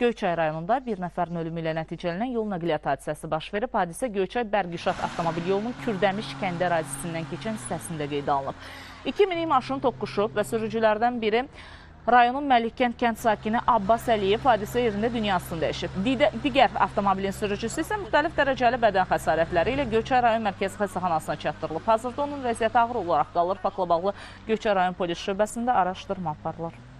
Göyçay rayonunda bir nəfərin ölümü ilə nəticələnən yol nəqliyyat hadisəsi baş verib. Hadisə Göyçay-Bərgişat avtomobil yolunun Kürdəmiş kəndi ərazisindən keçən hissəsində qeydə alınıb. 2 minik maşın toqquşub və sürücülərdən biri rayonun Məlikkənd kənd sakini Abbas Əliyev hadisə yerində dünyasını dəyişib. Digər avtomobilin sürücüsü isə müxtəlif dərəcəli bədən xəsarətləri ilə Göyçay rayon mərkəzi xəstəxanasına çatdırılıb. Hazırda onun vəziyyəti ağır olaraq qalır. Faktla bağlı Göyçay rayon polis şöbəsində araşdırma aparılır.